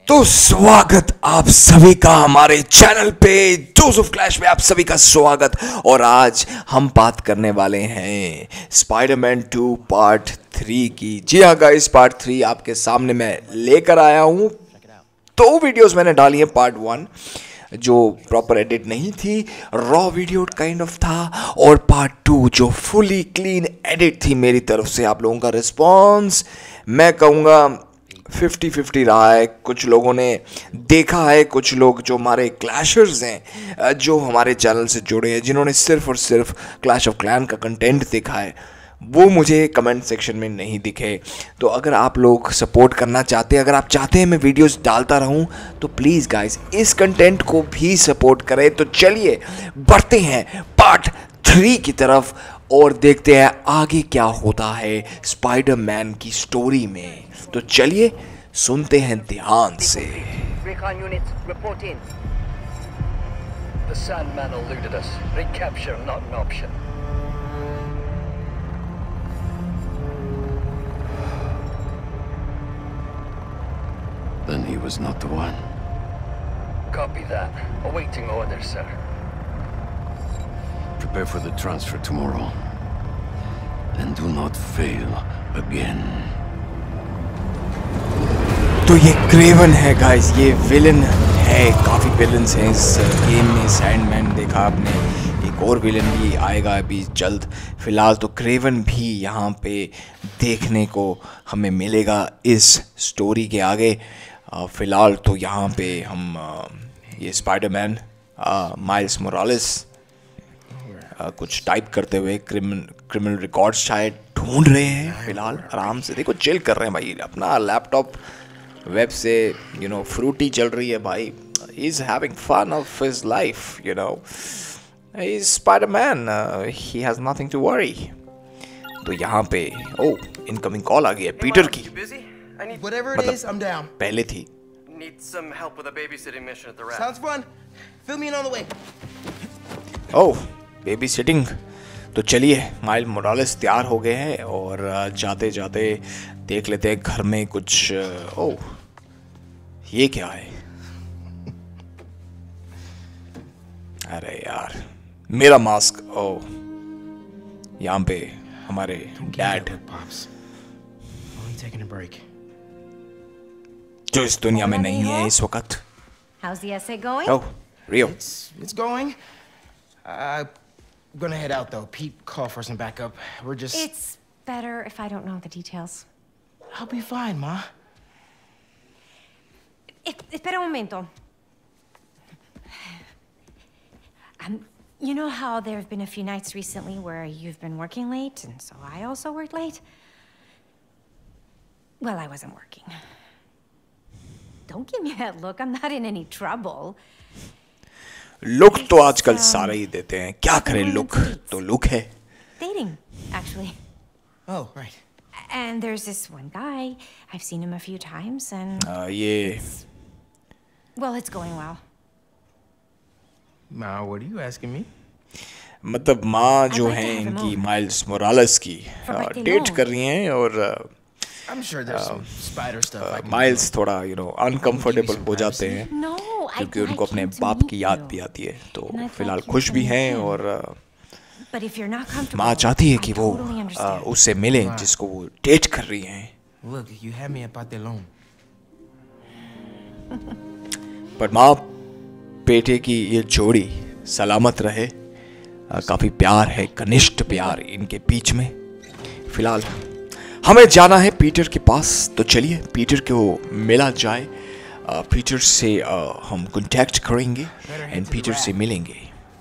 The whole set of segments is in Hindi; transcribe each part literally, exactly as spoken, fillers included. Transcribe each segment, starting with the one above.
तो स्वागत आप सभी का हमारे चैनल पे डोज ऑफ क्लैश में आप सभी का स्वागत। और आज हम बात करने वाले हैं स्पाइडरमैन टू पार्ट थ्री की। जी हाँ गाइस, पार्ट थ्री आपके सामने मैं लेकर आया हूँ। दो वीडियोस मैंने डाली हैं। पार्ट वन जो प्रॉपर एडिट नहीं थी, रॉ वीडियो काइंड ऑफ था, और पार्ट टू जो फुली क्लीन एडिट थी मेरी तरफ से। आप लोगों का रिस्पॉन्स मैं कहूँगा फिफ्टी फिफ्टी रहा है। कुछ लोगों ने देखा है, कुछ लोग जो हमारे क्लैशर्स हैं, जो हमारे चैनल से जुड़े हैं, जिन्होंने सिर्फ और सिर्फ क्लैश ऑफ क्लैन का कंटेंट देखा है, वो मुझे कमेंट सेक्शन में नहीं दिखे। तो अगर आप लोग सपोर्ट करना चाहते हैं, अगर आप चाहते हैं मैं वीडियोस डालता रहूं, तो प्लीज़ गाइस इस कंटेंट को भी सपोर्ट करें। तो चलिए बढ़ते हैं पार्ट थ्री की तरफ और देखते हैं आगे क्या होता है स्पाइडरमैन की स्टोरी में। तो चलिए सुनते हैं ध्यान से। Recon units, report in. The Sandman eluded us. Recapture not an option. Then he was not the one. Copy that. Awaiting orders, sir. Prepare for the transfer tomorrow. And do not fail again. तो ये क्रेवन है गाइस, ये विलन है। काफ़ी विलन्स हैं इस गेम में। सैंडमैन देखा आपने, एक और विलन भी आएगा अभी जल्द। फिलहाल तो क्रेवन भी यहाँ पे देखने को हमें मिलेगा इस स्टोरी के आगे। फ़िलहाल तो यहाँ पे हम ये स्पाइडरमैन माइल्स मोरालेस कुछ टाइप करते हुए क्रिमिनल क्रिमिनल रिकॉर्ड्स शायद ढूंढ रहे हैं। फिलहाल आराम से देखो, चिल कर रहे हैं भाई। अपना लैपटॉप वेब से यू नो फ्रूटी चल रही है भाई। He is having fun of his life, you know. He is Spiderman, he has nothing to worry. तो यहाँ पे ओ इनकमिंग कॉल आ गई है पीटर की। Whatever it is, I'm down. पहले थी। Need some help with a babysitting mission at the Rat. Sounds fun. Fill me in on the way. Oh babysitting. तो चलिए माइल मोरालेस तैयार हो गए हैं और जाते जाते देख लेते हैं घर में कुछ। ओह ये क्या है? अरे यार मेरा मास्क। ओह यहाँ पे हमारे डैड जो इस दुनिया में नहीं है इस वक्त। How's the essay going? Oh Rio. It's it's going. Uh, I'm gonna head out though. Pete called for some backup. We're just. It's better if I don't know the details. I'll be fine, Ma. Eh, espera un momento. Um, you know how there have been a few nights recently where you've been working late, and so I also worked late? Well, I wasn't working. Don't give me that look. I'm not in any trouble. Look तो आजकल सारे ही देते हैं, क्या करें? लुक तो लुक है। Dating, actually. Oh, right. And there's this one guy. I've seen him a few times, and आ, ये well, it's going well. Ma, what are you asking me? मतलब माँ जो है इनकी माइल्स मोरालेस की डेट कर रही हैं और I'm sure there's some spider stuff I can do. Miles थोड़ा यू नो अनकंफर्टेबल हो जाते हैं No, I क्योंकि I उनको अपने came to बाप meet की याद you. भी आती है। तो And I thought फिलहाल you खुश could भी meet हैं him. और But if you're not comfortable, माँ चाहती है I कि वो totally आ, understand. उससे मिलें जिसको वो डेट कर रही हैं। Look, you had me at Patelon. पर माँ बेटे की ये जोड़ी सलामत रहे। आ, काफी प्यार है, घनिष्ठ प्यार इनके बीच में। फिलहाल हमें जाना है पीटर के पास, तो चलिए पीटर को मिला जाए। आ, पीटर से आ, हम कांटेक्ट करेंगे एंड पीटर से मिलेंगे।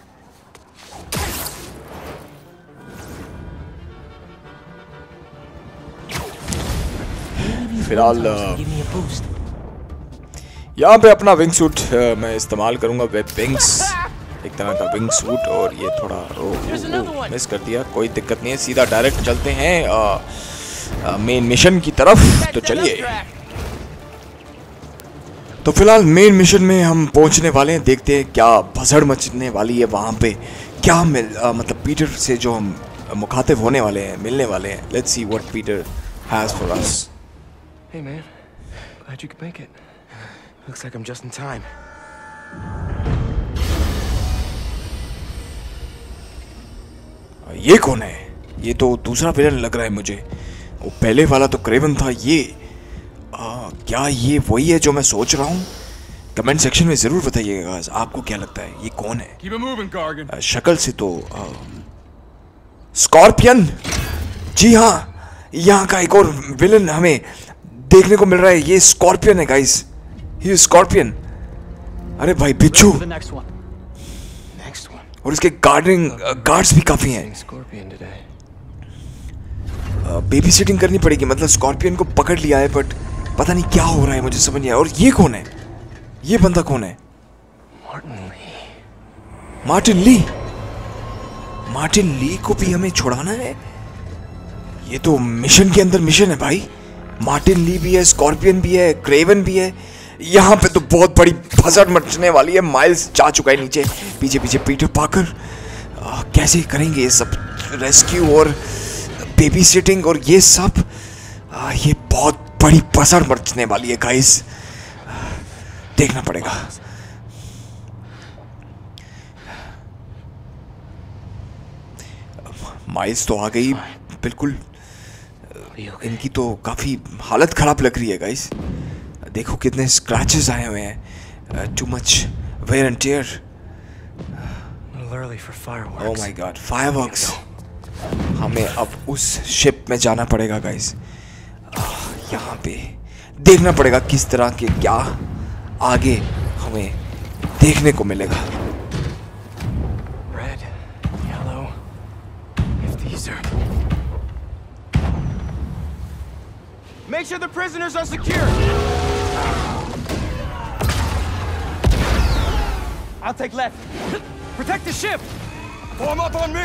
फिलहाल यहाँ पे अपना विंग सूट मैं इस्तेमाल करूँगा, वेब विंग्स, एक तरह का विंग सूट। और ये थोड़ा ओ, ओ, ओ, मिस कर दिया, कोई दिक्कत नहीं है। सीधा डायरेक्ट चलते हैं मेन मिशन की तरफ। तो चलिए, तो फिलहाल मेन मिशन में हम पहुंचने वाले हैं। देखते हैं क्या भसड़ मचने वाली है वहाँ पे, क्या मिल आ, मतलब पीटर से जो हम मुखातिब होने वाले हैं, मिलने वाले हैं। Let's see what Peter has for us. Hey man, glad you could make it. Looks like I'm just in time. ये कौन है? ये तो दूसरा विलन लग रहा है मुझे। वो पहले वाला तो क्रेवन था। ये आ, क्या ये वही है जो मैं सोच रहा हूँ? कमेंट सेक्शन में जरूर बताइएगा आपको क्या लगता है ये कौन है। Keep it moving, Gargan. शक्ल से तो स्कॉर्पियन। जी हाँ, यहाँ का एक और विलन हमें देखने को मिल रहा है। ये स्कॉर्पियन है गाइस, ये स्कॉर्पियन। अरे भाई बिच्छू। और इसके गार्डिंग गार्ड्स भी काफी हैं। बेबी सिटिंग करनी पड़ेगी, मतलब स्कॉर्पियन को पकड़ लिया है बट पता नहीं क्या हो रहा है, मुझे समझ नहीं आया। और ये कौन है? ये बंदा कौन है? मार्टिन ली। मार्टिन ली को भी हमें छुड़ाना है। ये तो मिशन के अंदर मिशन है भाई। मार्टिन ली भी है, स्कॉर्पियन भी है, क्रेवन भी है। यहाँ पे तो बहुत बड़ी फसड़ मचने वाली है। माइल्स जा चुका है नीचे, पीछे पीछे पीटर पाकर। आ, कैसे करेंगे ये सब रेस्क्यू और बेबी सिटिंग और ये सब? आ, ये बहुत बड़ी फसड़ मचने वाली है गाइस, देखना पड़ेगा। माइल्स तो आ गई बिल्कुल। इनकी तो काफी हालत खराब लग रही है गाइस। देखो कितने स्क्रैचेस आए हुए हैं। Too much wear and tear. Oh my God, fireworks. हमें अब उस शिप में जाना पड़ेगा गाइस। यहाँ पे देखना पड़ेगा किस तरह के क्या आगे हमें देखने को मिलेगा। Red, yellow. If these are. Make sure the prisoners are secure. I'll take left. Protect the ship. Form up on me.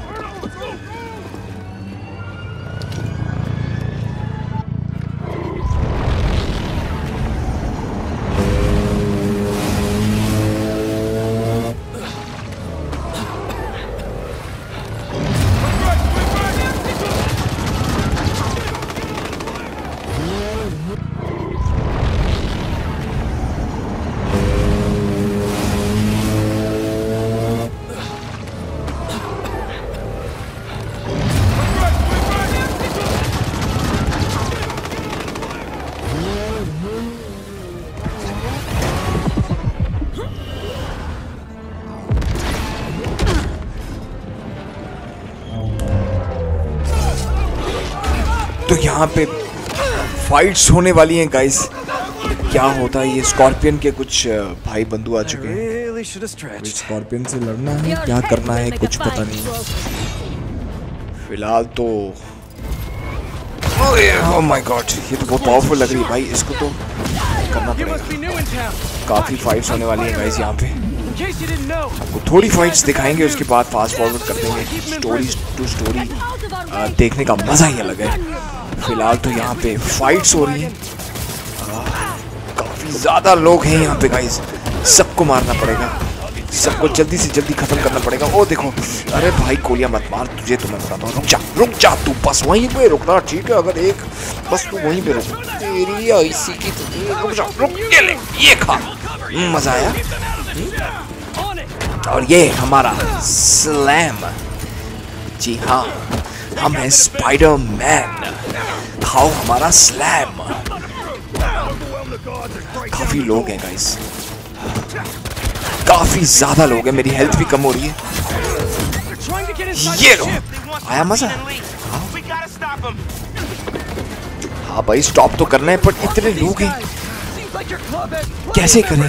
तो यहाँ पे फाइट्स होने वाली हैं गाइस। क्या होता है? ये स्कॉर्पियन के कुछ भाई बंधु आ चुके हैं। स्कॉर्पियन से लड़ना है, क्या करना है कुछ पता नहीं। फिलहाल तो ओह माय गॉड, ये तो बहुत पावरफुल लग रही है भाई। इसको तो करना पड़ेगा। काफी फाइट्स होने वाली हैं गाइस यहाँ पे। आपको थोड़ी फाइट्स दिखाएंगे, उसके बाद फास्ट फॉरवर्ड कर देंगे। स्टोरी टू स्टोरी देखने का मजा ही अलग है। फिलहाल तो यहाँ पे फाइट्स हो रही हैं। काफी ज्यादा लोग हैं यहाँ पे गाइस। सबको मारना पड़ेगा, सबको जल्दी से जल्दी खत्म करना पड़ेगा। ओ देखो, अरे भाई गोलियां मत मार, तुझे तो मैं बताता हूँ। रुक जा रुक जा, तू बस वहीं पे रुकना, ठीक है? अगर एक बस तू वहीं पे रुक, तेरी ऐसी की तो रुक जा, रुक ये ले, ये खा। मजा आया। और ये हमारा स्लैम। जी हाँ, हम हैं स्पाइडर मैन। खाओ हमारा स्लैम। काफी लोग हैं गाइस, काफी ज्यादा लोग हैं। मेरी हेल्थ भी कम हो रही है। ये लो, आया मजा। हाँ भाई, स्टॉप तो करना है, पर इतने लोग हैं, कैसे करें?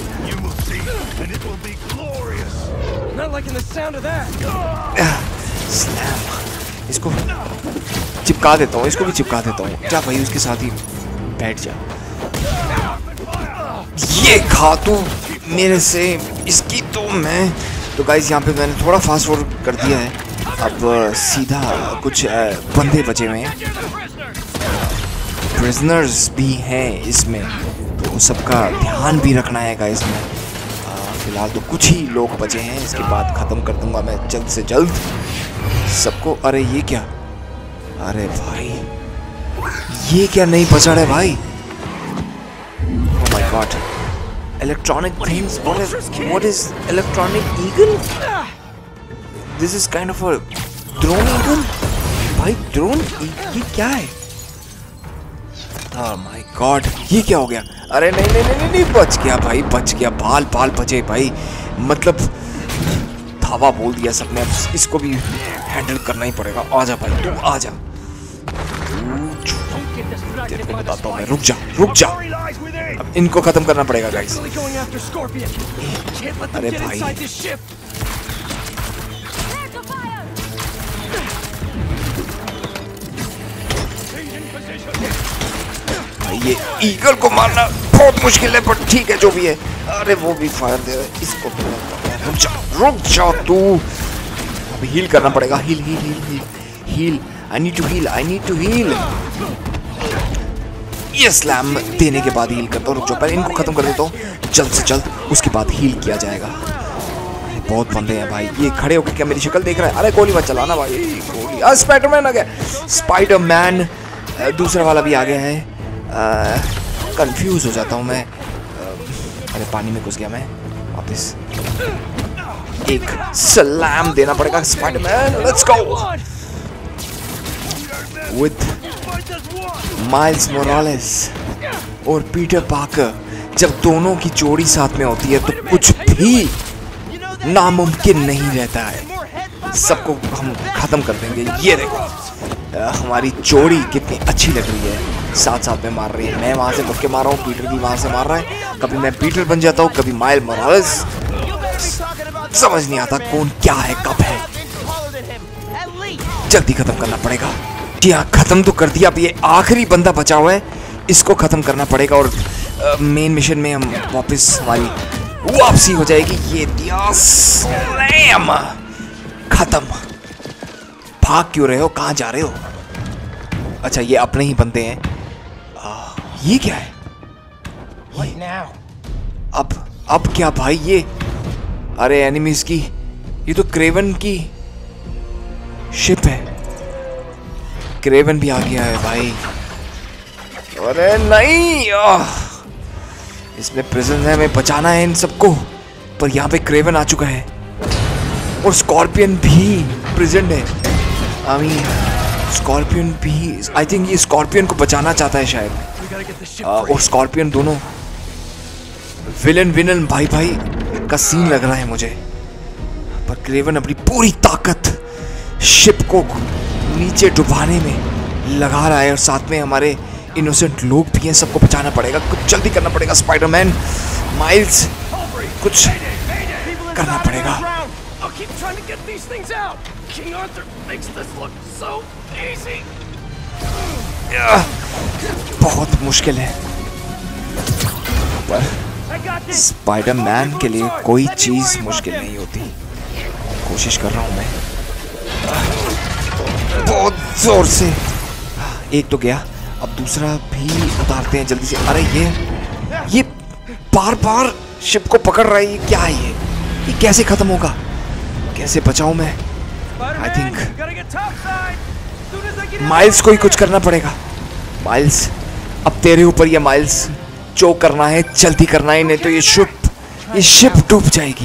स्लैम, इसको चिपका देता हूँ, इसको भी चिपका देता हूँ। क्या भाई, उसके साथ ही बैठ जा। ये खा तू मेरे से, इसकी तो मैं तो गाइस यहाँ पे मैंने थोड़ा फास्ट फॉरवर्ड कर दिया है। अब सीधा कुछ बंदे बचे हुए हैं, प्रिजनर्स भी हैं इसमें, तो सबका ध्यान भी रखना है गाइस में। फिलहाल तो कुछ ही लोग बचे हैं, इसके बाद ख़त्म कर दूंगा मैं जल्द से जल्द सबको। अरे ये क्या, अरे भाई ये क्या नई पछाड़ है भाई। Oh my God. electronic things. What is, what is electronic eagle? This is kind of a drone eagle. भाई drone ये क्या है? Oh my God, ये क्या हो गया? अरे नहीं नहीं नहीं नहीं बच गया भाई, बच गया, बाल बाल बचे भाई, मतलब धावा बोल दिया सबने, अब इसको भी हैंडल करना ही पड़ेगा। आजा भाई, तू आजा, तेरे को बताता हूँ मैं। रुक जा रुक जा, अब इनको खत्म करना पड़ेगा गाइस। अरे भाई भाई ये ईगल को मारना बहुत मुश्किल है, पर ठीक है जो भी है। अरे वो भी फायर दे रहा है, इसको रुक जा रुक जा तू, अब हील करना पड़ेगा। Heal heal heal heal heal, I need to heal, I need to heal. ये स्लैम देने के बाद हील करता हूँ। रुक जाओ, पहले इनको खत्म कर देता हूँ जल्द से जल्द, उसके बाद हील किया जाएगा। बहुत बंदे हैं भाई, ये खड़े होकर क्या मेरी शक्ल देख रहा है? अरे गोली मत चलाना भाई, गोली। स्पाइडरमैन आ गया, स्पाइडरमैन दूसरा वाला भी आ गया है। कंफ्यूज हो जाता हूँ मैं। अरे पानी में घुस गया मैं वापस। एक सलाम देना पड़ेगा Spiderman, let's go with Miles Morales और पीटर पार्कर। जब दोनों की जोड़ी साथ में होती है तो कुछ भी नामुमकिन नहीं रहता है, सबको हम खत्म कर देंगे। ये देखो हमारी जोड़ी कितनी अच्छी लग रही है, साथ साथ में मार रही है। मैं वहां से मुड़ के मार रहा हूँ, पीटर भी वहां से मार रहा है। कभी मैं पीटर बन जाता हूँ, कभी माइल्स मोरालेस, समझ नहीं आता कौन क्या है कब है। जल्दी खत्म करना पड़ेगा। हाँ खत्म तो कर दिया, अब ये आखिरी बंदा बचा हुआ है, इसको खत्म करना पड़ेगा और मेन मिशन में हम वापस हमारी वापसी हो जाएगी। ये दिया स्लैम, खत्म। भाग क्यों रहे हो, कहाँ जा रहे हो? अच्छा ये अपने ही बंदे हैं। आ, ये क्या है? ये, अब अब क्या भाई ये? अरे एनिमीज की, ये तो क्रेवन की शिप है। क्रेवन भी आ गया है भाई। अरे नहीं, आह, इसमें प्रिजन है, हमें बचाना है इन सबको, पर यहाँ पे क्रेवन आ चुका है और स्कॉर्पियन भी प्रेजेंट है। आई मीन स्कॉर्पियन भी, आई थिंक ये स्कॉर्पियन को बचाना चाहता है शायद। आ, और स्कॉर्पियन दोनों विलन विलन भाई भाई का सीन लग रहा है मुझे, पर क्रेवन अपनी पूरी ताकत शिप को नीचे डुबाने में लगा रहा है और साथ में हमारे इनोसेंट लोग भी हैं, सबको बचाना पड़ेगा। कुछ जल्दी करना पड़ेगा स्पाइडरमैन, माइल्स, कुछ करना पड़ेगा। बहुत मुश्किल है, पर स्पाइडरमैन के लिए कोई चीज मुश्किल नहीं होती। कोशिश कर रहा हूं मैं बहुत जोर से। एक तो गया, अब दूसरा भी उतारते हैं जल्दी से। अरे ये ये बार बार शिप को पकड़ रहा है, ये क्या है? ये ये कैसे खत्म होगा, कैसे बचाऊं मैं? आई थिंक माइल्स को ही कुछ करना पड़ेगा। माइल्स अब तेरे ऊपर ये माइल्स, जो करना है जल्दी करना है, नहीं तो ये शिप ये शिप डूब जाएगी।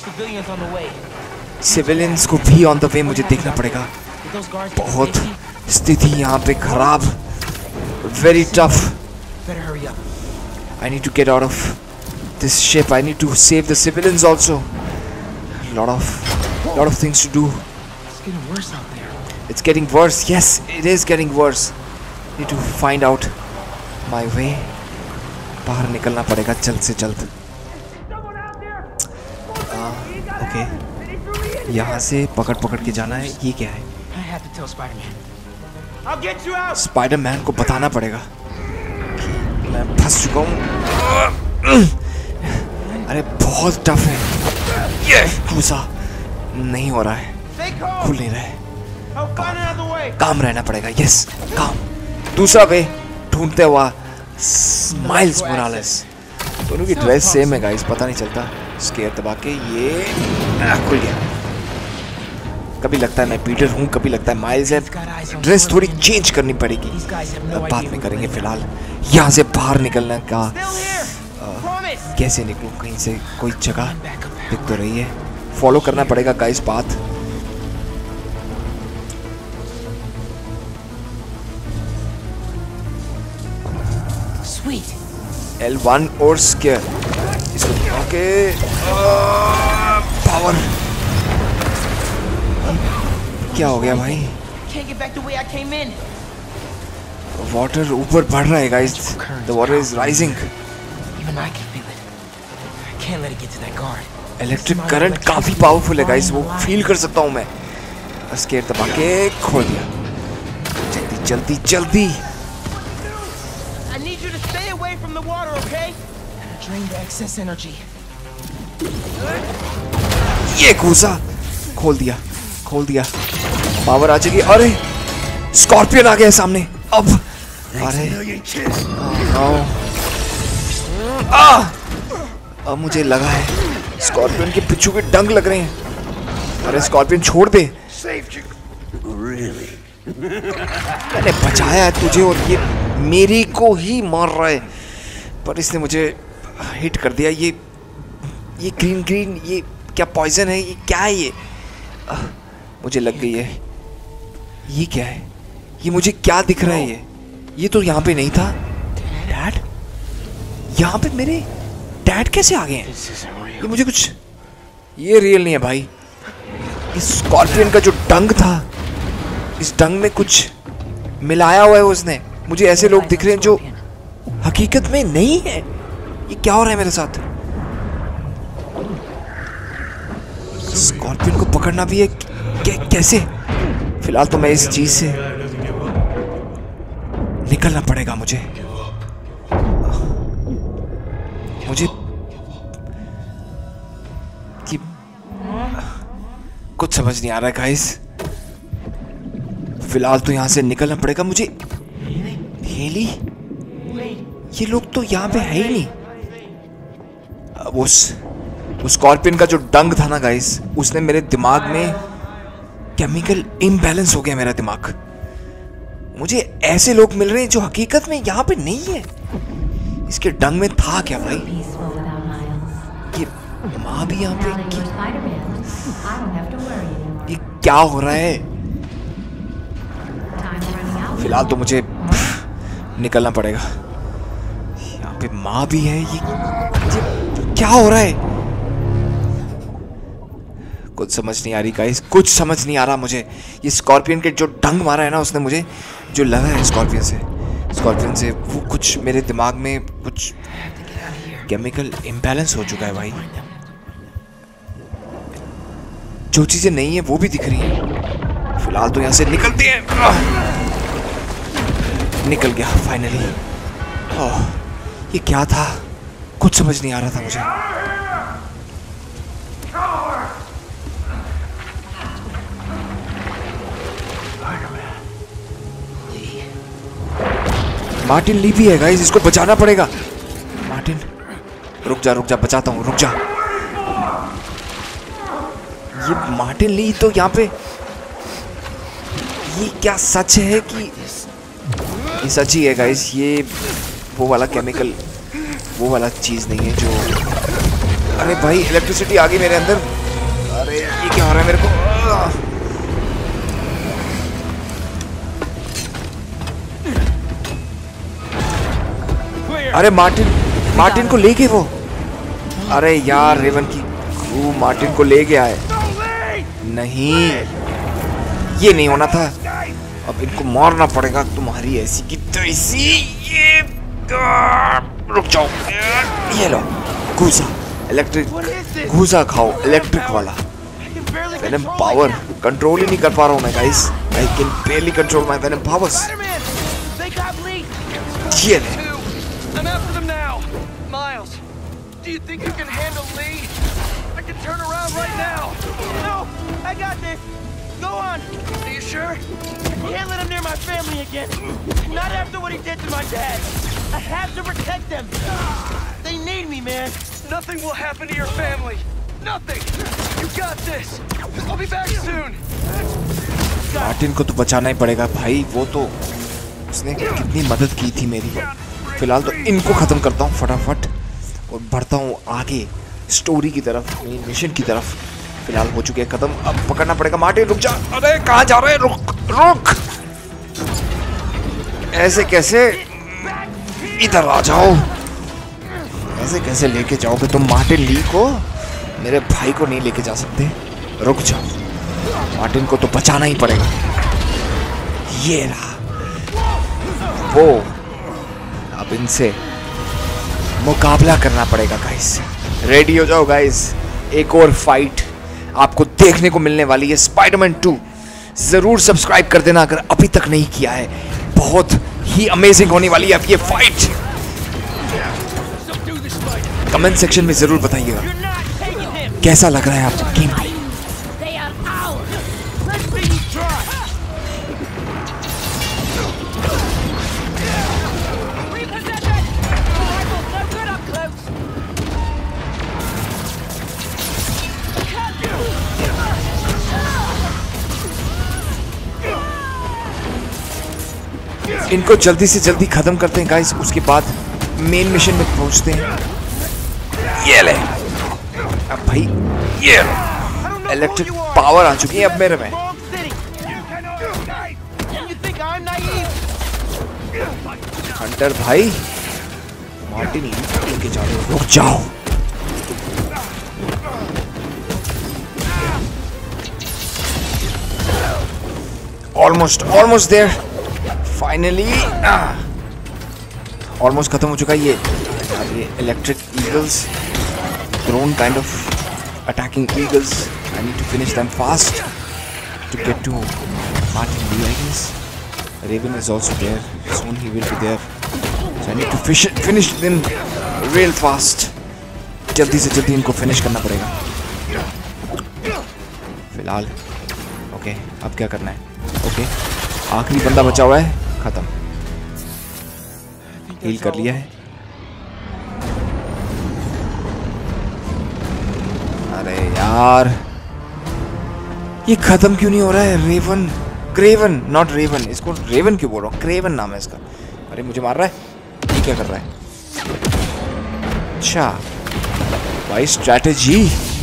सिविलियंस को भी ऑन द वे मुझे देखना पड़ेगा। बहुत स्थिति यहाँ पे खराब, very tough. I need to get out of this ship. I need to save the civilians also. Lot of, lot of things to do. It's getting worse out there. It's getting worse. Yes, it is getting worse. Need to find out my way. बाहर निकलना पड़ेगा जल्द से जल्द। ओके, यहाँ से पकड़ पकड़ के जाना है। ये क्या है? स्पाइडरमैन को बताना पड़ेगा कि मैं फंस चुका हूँ। अरे बहुत टफ है ये, घुसा नहीं हो रहा है, खुल नहीं रहा है। काम, काम रहना पड़ेगा। यस काम। दूसरा वे ढूंढते हुआ माइल्स मोरालेस। दोनों की ड्रेस सेम है गाइस, पता नहीं चलता। स्केयर दबा के ये खुल गया। कभी लगता है मैं पीटर हूँ, कभी लगता है माइल्स है। ड्रेस थोड़ी चेंज करनी पड़ेगी, बाद में करेंगे। फिलहाल यहाँ से बाहर निकलने का कैसे निकलूं कहीं से? कोई जगह दिख तो रही है, फॉलो करना पड़ेगा गाइस पाथ। एल वन और स्केयर इसको ओके पावर। क्या हो गया भाई? वाटर ऊपर बढ़ रहा है guys, the water is rising. Electric current काफी पावरफुल है गाइस, वो फील कर सकता हूँ मैं। स्केयर दबा के खोल दिया। जल्दी जल्दी जल्दी। ये घुसा, खोल दिया खोल दिया। पावर आ जाएगी। अरे स्कॉर्पियन आ गया सामने अब। अरे आ, अब मुझे लगा है स्कॉर्पियन के पिछू के डंक लग रहे हैं। अरे स्कॉर्पियन छोड़ दे, मैंने बचाया है तुझे और ये मेरी को ही मार रहा है, पर इसने मुझे हिट कर दिया। ये ये ग्रीन ग्रीन ये क्या पॉइजन है? ये क्या है? ये आ, मुझे लग गई है। ये क्या है? ये मुझे क्या दिख रहा है? ये ये तो यहाँ पे नहीं था। डैड, यहाँ पे मेरे डैड कैसे आ गए हैं? ये मुझे कुछ, ये रियल नहीं है भाई। इस स्कॉर्पियन का जो डंग था, इस डंग में कुछ मिलाया हुआ है उसने। मुझे ऐसे लोग दिख रहे हैं जो हकीकत में नहीं है। ये क्या हो रहा है मेरे साथ? स्कॉर्पियन को पकड़ना भी है कै, कैसे? फिलहाल तो मैं इस चीज से निकलना पड़ेगा मुझे। मुझे कि कुछ समझ नहीं आ रहा है गाइस। फिलहाल तो यहां से निकलना पड़ेगा मुझे। हेली, ये लोग तो यहाँ पे है ही नहीं। अब उस उस स्कॉर्पियन का जो डंग था ना गाइस, उसने मेरे दिमाग में केमिकल इम्बैलेंस हो गया मेरा दिमाग। मुझे ऐसे लोग मिल रहे हैं जो हकीकत में यहाँ पे नहीं है। इसके डंग में था क्या भाई? ये माँ भी यहाँ पे की... ये क्या हो रहा है? फिलहाल तो मुझे निकलना पड़ेगा। यहाँ पे माँ भी है। ये, ये क्या हो रहा है? कुछ समझ नहीं आ रही गाइस, कुछ समझ नहीं आ रहा मुझे। ये स्कॉर्पियन के जो डंग मारा है ना उसने मुझे, जो लगा है स्कॉर्पियन से स्कॉर्पियन से वो कुछ मेरे दिमाग में कुछ केमिकल इम्बैलेंस हो चुका है भाई। जो चीजें नहीं है वो भी दिख रही हैं। फिलहाल तो यहाँ से निकलते हैं। निकल गया फाइनली। ओह, ये क्या था? कुछ समझ नहीं आ रहा था मुझे। मार्टिन ली भी है गाइस, इसको बचाना पड़ेगा। मार्टिन रुक जा रुक जा, बचाता हूँ, रुक जा। ये मार्टिन ली तो यहाँ पे, ये क्या सच है कि ये सच ही है गाइस? ये वो वाला केमिकल, वो वाला चीज नहीं है जो... अरे भाई इलेक्ट्रिसिटी आ गई मेरे अंदर। अरे ये क्या हो रहा है मेरे को? अरे मार्टिन, मार्टिन को ले गए वो। अरे यार रेवन की क्रू मार्टिन को ले गया है। नहीं, ये नहीं होना था। अब इनको मारना पड़ेगा तुम्हारी ऐसी की तैसी। ये रुक जाओ। ये लो घूसा, इलेक्ट्रिक घूसा खाओ, इलेक्ट्रिक वाला। वेनम पावर कंट्रोल ही नहीं कर पा रहा हूँ मैं guys. I can barely control my venom powers. ये ले। I'm after them now. Miles, do you think you can handle Lee? I can turn around right now. No, I got this. Go on. Are you sure? I can't let him near my family again. Not after what he did to my dad. I have to protect them. They need me, man. Nothing will happen to your family. Nothing. You got this. I'll be back soon. Martin को तो बचाना ही पड़ेगा भाई। वो तो उसने कितनी मदद की थी मेरी। फिलहाल तो इनको खत्म करता हूँ फटाफट और बढ़ता हूँ आगे स्टोरी की तरफ, मेन मिशन की तरफ फिलहाल हो चुके हैं खत्म। अब पकड़ना पड़ेगा मार्टिन। रुक जा, अरे कहाँ जा रहे हैं? रुक रुक, ऐसे कैसे? इधर आ जाओ। ऐसे कैसे लेके जाओगे तुम मार्टिन ली को? मेरे भाई को नहीं लेके जा सकते। रुक जाओ, मार्टिन को तो बचाना ही पड़ेगा। ये रहा वो, अब इनसे मुकाबला करना पड़ेगा गाइस। रेडी हो जाओ गाइस, एक और फाइट आपको देखने को मिलने वाली है स्पाइडरमैन टू। जरूर सब्सक्राइब कर देना अगर अभी तक नहीं किया है, बहुत ही अमेजिंग होने वाली है अब ये फाइट। कमेंट सेक्शन में जरूर बताइएगा कैसा लग रहा है आपको गेम प्ले। इनको जल्दी से जल्दी खत्म करते हैं गाइस, उसके बाद मेन मिशन में पहुंचते हैं। ये ले, अब भाई ये इलेक्ट्रिक पावर आ चुकी है अब मेरे में। हंटर भाई, मार्टिन लेके जा रहे हो, रुक जाओ। Almost almost there, finally almost खत्म हो चुका है ये ये electric eagles, drone kind of attacking eagles. I need to finish them fast to get to Martin Li, I guess. Raven is also there, soon he will be there, so I need to finish them real fast. जल्दी से जल्दी इनको फिनिश करना पड़ेगा फिलहाल। ओके, अब क्या करना है? ओके, आखिरी बंदा बचा हुआ है, खत्म। हील कर लिया है। अरे यार, ये खत्म क्यों नहीं हो रहा है? रेवन, क्रेवन, नॉट रेवन, इसको रेवन क्यों बोल रहा हूँ? क्रेवन नाम है इसका। अरे मुझे मार रहा है, ये क्या कर रहा है? अच्छा भाई, स्ट्रैटेजी।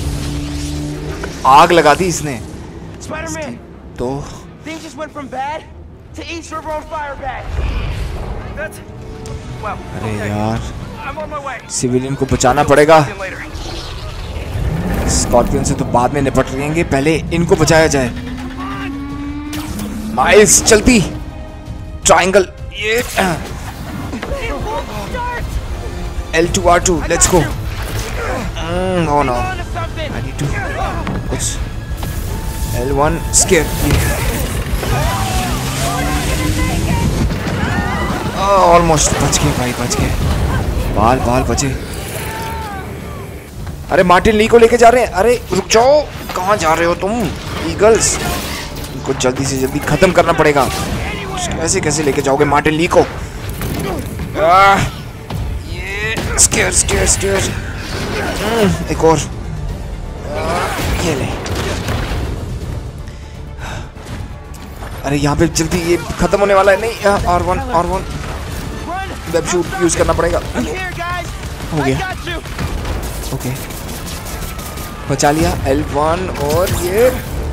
आग लगा दी इसने। तो things just went from bad to East River on fire bad. That's well. अरे यार, I'm on my way. Civilian को बचाना पड़ेगा। स्कॉर्पियन से तो बाद में निपट लेंगे, पहले इनको बचाया जाए। माइल्स चलती, ट्रायंगल, ये L two R two, let's go. Oh no, I need to कुछ एल वन स्केयर। ऑलमोस्ट बच गए भाई, बच गए, बाल बाल बचे। अरे मार्टिन ली को लेके जा रहे हैं। अरे रुक जाओ, कहाँ जा रहे हो तुम ईगल्स? इनको जल्दी से जल्दी खत्म करना पड़ेगा। कैसे कैसे लेके जाओगे मार्टिन ली को? आ, ये स्केयर स्केयर स्केयर, एक और, आ, ये ले। अरे यहाँ पे जल्दी, ये खत्म होने वाला है। नहीं, R one R one web shoot use करना पड़ेगा। हो गया, ओके, बचा लिया एल वन। और ये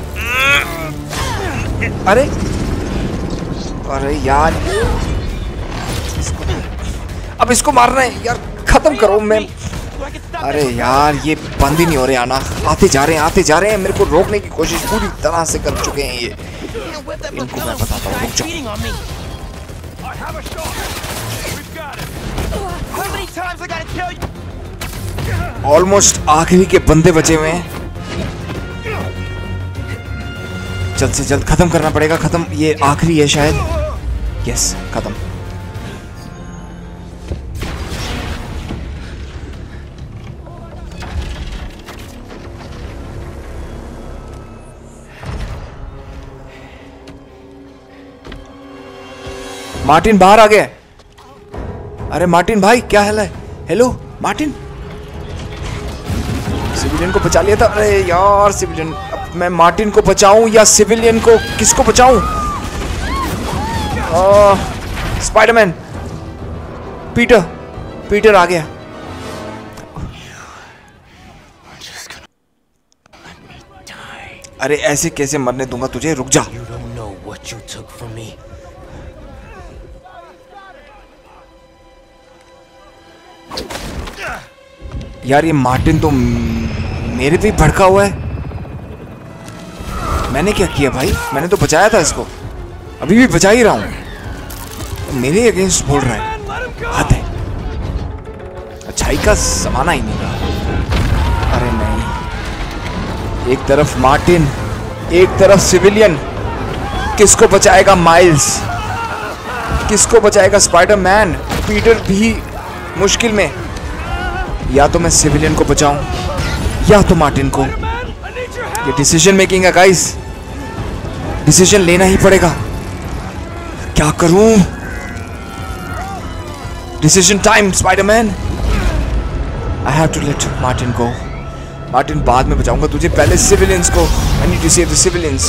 अरे अरे यार, इसको, अब इसको मारना है यार, खत्म करो। मैं अरे यार, ये बंद ही नहीं हो रहे आना, आते जा रहे हैं आते जा रहे हैं। मेरे को रोकने की कोशिश पूरी तरह से कर चुके हैं ये। इनको मैं बताता हूँ, रुक जाओ। ऑलमोस्ट आखिरी के बंदे बचे हुए हैं, जल्द से जल्द खत्म करना पड़ेगा। खत्म, ये आखिरी है शायद। यस, खत्म। मार्टिन बाहर आ गया। अरे मार्टिन भाई, क्या हाल है? हेलो मार्टिन, सिविलियन को बचा लिया था। अरे यार सिविलियन, अब मैं मार्टिन को बचाऊं या सिविलियन को? किसको बचाऊं? स्पाइडरमैन, पीटर, पीटर आ गया। अरे ऐसे कैसे मरने दूंगा तुझे, रुक जा। You don't know what you took from me. यार ये मार्टिन तो मेरे पे भड़का हुआ है। मैंने क्या किया भाई? मैंने तो बचाया था इसको, अभी भी बचा ही रहा हूँ। मेरे अगेंस्ट बोल रहा है, हाथ है। अच्छाई का समाना ही नहीं रहा। अरे नहीं, एक तरफ मार्टिन, एक तरफ सिविलियन। किसको बचाएगा माइल्स? किसको बचाएगा स्पाइडरमैन? पीटर भी मुश्किल में। या तो मैं सिविलियन को बचाऊं या तो मार्टिन को। ये डिसीजन मेकिंग है गाइस, डिसीजन लेना ही पड़ेगा। क्या करूं? Decision time Spiderman. I have to let Martin go. Martin बाद में बचाऊंगा तुझे, पहले सिविलियंस को। I need to save the civilians.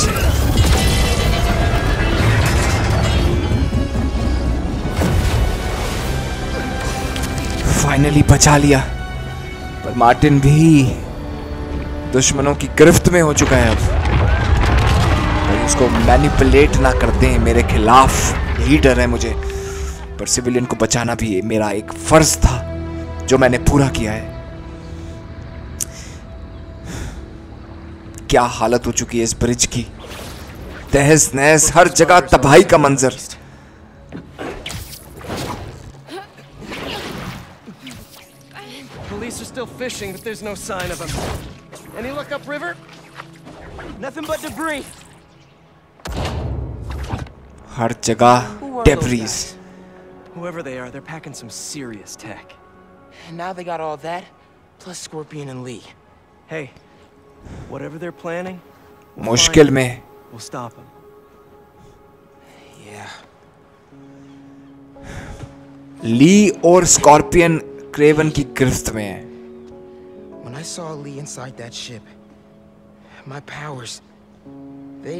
Finally बचा लिया, पर मार्टिन भी दुश्मनों की गिरफ्त में हो चुका है अब। उसको मैनिपुलेट ना कर दें मेरे खिलाफ, यही डर है मुझे। पर सिविलियन को बचाना भी मेरा एक फर्ज था जो मैंने पूरा किया है। क्या हालत हो चुकी है इस ब्रिज की, तहस नहस, हर जगह तबाही का मंजर। Police are still fishing, but there's no sign of him. Any look upriver? Nothing but debris. हर जगह debris. Whoever they are, they're packing some serious tech. And now they got all that, plus Scorpion and Lee. Hey, whatever they're planning, we'll मुश्किल find में them. We'll stop them. Yeah. ली और स्कॉर्पियन क्रेवन की गिरफ्त में है। When I saw Lee inside that ship, my powers, they...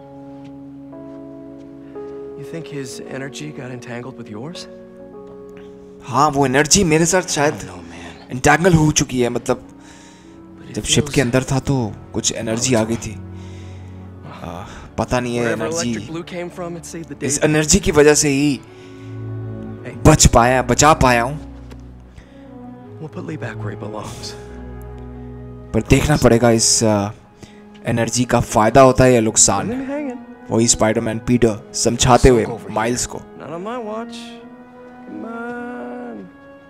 You think his energy got entangled with yours? हाँ, वो एनर्जी मेरे साथ शायद No, man. इंटैंगल हो चुकी है। मतलब जब शिप के अंदर था तो कुछ एनर्जी आ गई थी। आ, पता नहीं है, Wherever energy Electric Blue came from, it saved the day. इस एनर्जी की वजह से ही बच पाया, बचा पाया हूँ। We'll put Lee back where he belongs. पर देखना पड़ेगा इस एनर्जी का फायदा होता है या नुकसान। Leave him hanging. वही स्पाइडरमैन पीटर समझाते हुए माइल्स को। Not on my watch. Come on.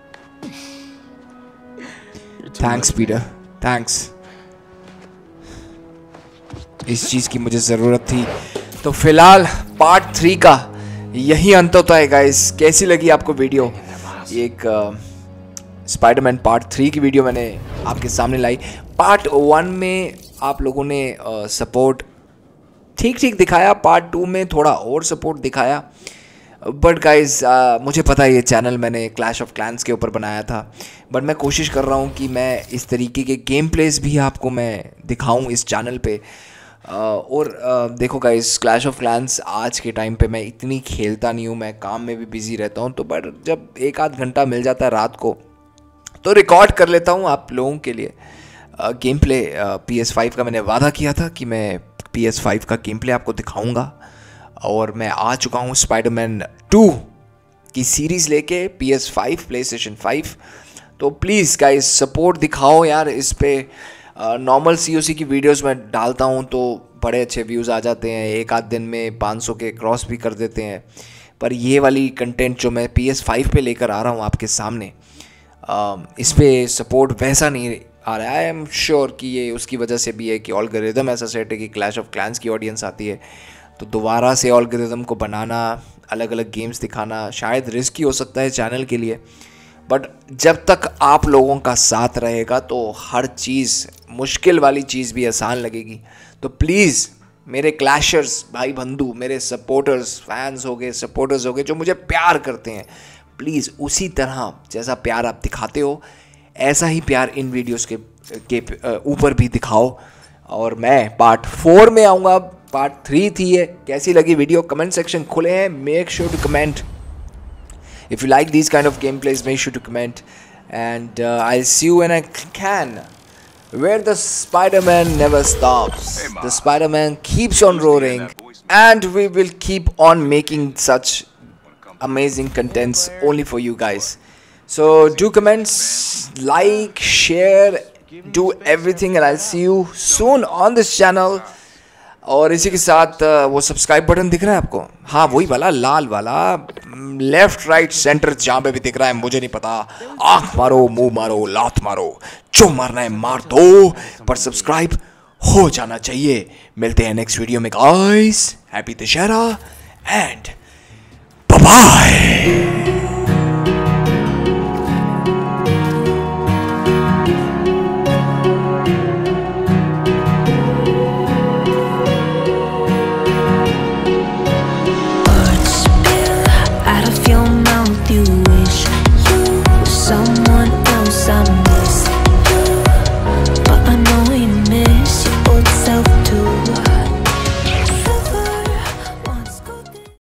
Thanks Peter, thanks. इस चीज की मुझे जरूरत थी। तो फिलहाल पार्ट थ्री का यही अंत होता है गाइस। कैसी लगी आपको वीडियो? एक स्पाइडरमैन पार्ट थ्री की वीडियो मैंने आपके सामने लाई। पार्ट वन में आप लोगों ने सपोर्ट ठीक ठीक दिखाया, पार्ट टू में थोड़ा और सपोर्ट दिखाया। बट गाइज uh, मुझे पता है ये चैनल मैंने क्लैश ऑफ क्लैंस के ऊपर बनाया था, बट मैं कोशिश कर रहा हूँ कि मैं इस तरीके के गेम प्लेस भी आपको मैं दिखाऊँ इस चैनल पे। uh, और uh, देखो गाइज, क्लैश ऑफ क्लैंस आज के टाइम पे मैं इतनी खेलता नहीं हूँ, मैं काम में भी बिज़ी रहता हूँ। तो बट जब एक आध घंटा मिल जाता है रात को तो रिकॉर्ड कर लेता हूँ आप लोगों के लिए game play. P S five का मैंने वादा किया था कि मैं पी एस फाइव का गेम प्ले आपको दिखाऊँगा, और मैं आ चुका हूँ स्पाइडरमैन टू की सीरीज़ लेके P S five, PlayStation five. तो प्लीज़ गाइस सपोर्ट दिखाओ यार इस पे। नॉर्मल सी ओ सी की वीडियोस में डालता हूँ तो बड़े अच्छे व्यूज़ आ जाते हैं, एक आध दिन में पाँच सौ के क्रॉस भी कर देते हैं। पर ये वाली कंटेंट जो मैं पी एस फाइव पे लेकर आ रहा हूँ आपके सामने, uh, इस पे सपोर्ट वैसा नहीं आ रहा है। आई एम श्योर कि ये उसकी वजह से भी है कि ऑलगोरिदम ऐसा सेट है कि क्लैश ऑफ क्लैंस की ऑडियंस आती है, तो दोबारा से ऑलगोरिदम को बनाना, अलग अलग गेम्स दिखाना शायद रिस्की हो सकता है चैनल के लिए। बट जब तक आप लोगों का साथ रहेगा तो हर चीज़, मुश्किल वाली चीज़ भी आसान लगेगी। तो प्लीज़ मेरे क्लैशर्स भाई बंधु, मेरे सपोर्टर्स, फैंस हो गए, सपोर्टर्स हो गए जो मुझे प्यार करते हैं, प्लीज़ उसी तरह जैसा प्यार आप दिखाते हो ऐसा ही प्यार इन वीडियोस के के ऊपर भी दिखाओ। और मैं पार्ट फोर में आऊँगा। पार्ट थ्री थी ये, कैसी लगी वीडियो? कमेंट सेक्शन खुले हैं, make sure to comment. If you like these kind of game plays, make sure to comment, and I see you when I can where the Spider-Man never stops. The Spider-Man keeps on roaring, and we will keep on making such amazing contents only for you guys. So do comments, like, share, do everything, and I'll see you soon on this channel. और इसी के साथ वो सब्सक्राइब बटन दिख रहा है आपको? हाँ, वही वाला लाल वाला, लेफ्ट राइट सेंटर जहाँ पे भी दिख रहा है मुझे नहीं पता. आंख मारो, मुंह मारो, लात मारो, जो मारना है मार दो, पर सब्सक्राइब हो जाना चाहिए. मिलते हैं नेक्स्ट वीडियो में guys. Happy Dussehra and bye bye.